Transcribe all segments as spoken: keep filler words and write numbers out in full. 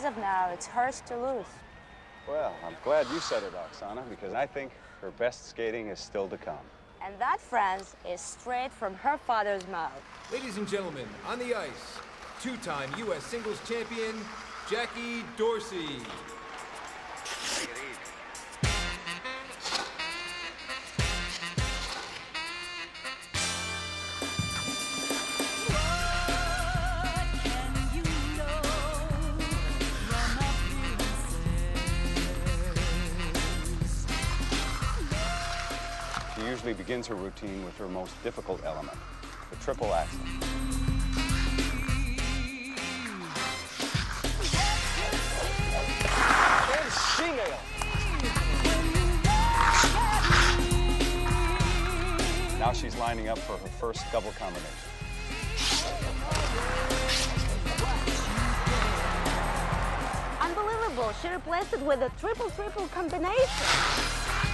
as of now, it's hers to lose. Well, I'm glad you said it, Oksana, because I think her best skating is still to come. And that, friends, is straight from her father's mouth. Ladies and gentlemen, on the ice, two-time U S singles champion, Jackie Dorsey. Take it easy. She usually begins her routine with her most difficult element, the triple axel. And she-nail. Now she's lining up for her first double combination. Unbelievable, she replaced it with a triple-triple combination.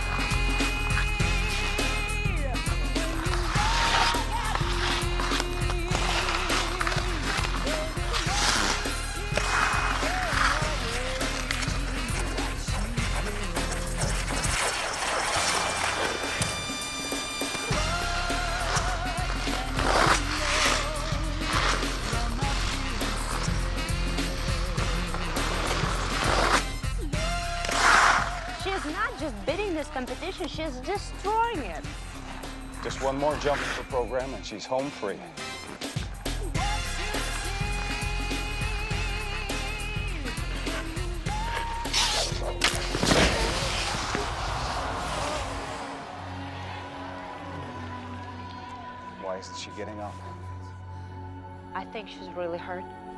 She's not just beating this competition, she's destroying it. Just one more jump in her program and she's home free. Why isn't she getting up? I think she's really hurt.